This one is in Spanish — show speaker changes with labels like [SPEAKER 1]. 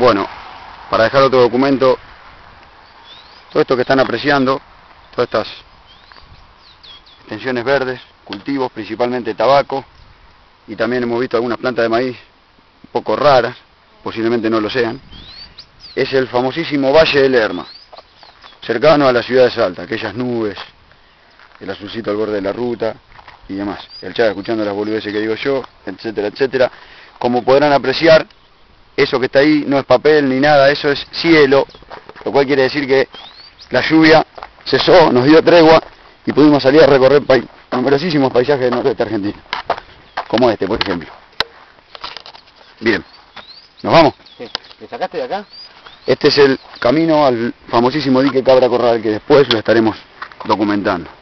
[SPEAKER 1] Bueno, para dejar otro documento, todo esto que están apreciando, todas estas extensiones verdes, cultivos, principalmente tabaco, y también hemos visto algunas plantas de maíz un poco raras, posiblemente no lo sean, es el famosísimo Valle del Lerma, cercano a la ciudad de Salta, aquellas nubes, el azulcito al borde de la ruta y demás. El Chaga escuchando las boludeces que digo yo, etcétera, etcétera. Como podrán apreciar, eso que está ahí no es papel ni nada, eso es cielo, lo cual quiere decir que la lluvia cesó, nos dio tregua y pudimos salir a recorrer numerosísimos paisajes del noroeste argentino, como este, por ejemplo. Bien, ¿nos vamos?
[SPEAKER 2] Sí. ¿Le sacaste de acá?
[SPEAKER 1] Este es el camino al famosísimo dique Cabra Corral, que después lo estaremos documentando.